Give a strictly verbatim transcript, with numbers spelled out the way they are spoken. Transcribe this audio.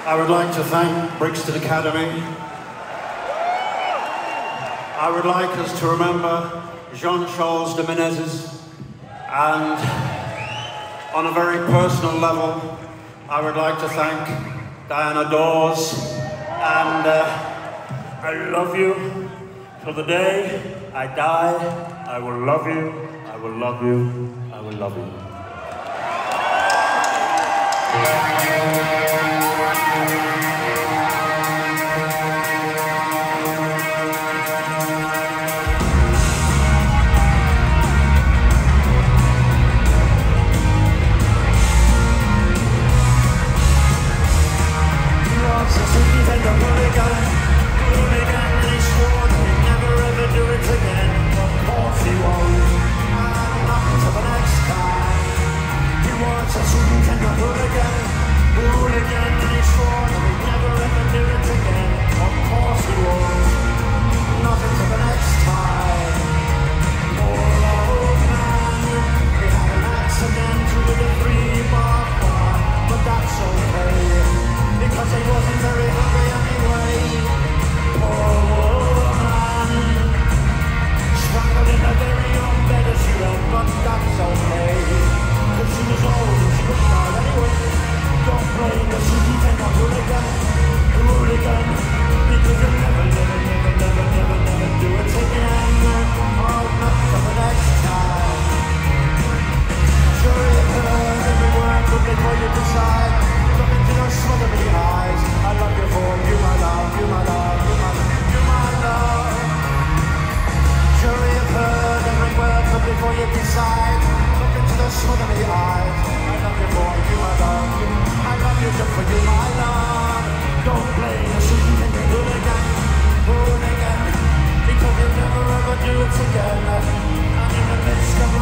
I would like to thank Brixton Academy. I would like us to remember Jean-Charles de Menezes, and on a very personal level, I would like to thank Diana Dawes, and uh, I love you till the day I die. I will love you, I will love you, I will love you. Before you decide, look into the smother me eyes. I love you for you, my love. I love you just for you, my love. Don't play the shooting and the hooligan, hooligan, because you'll never ever do it again. I'm in the midst of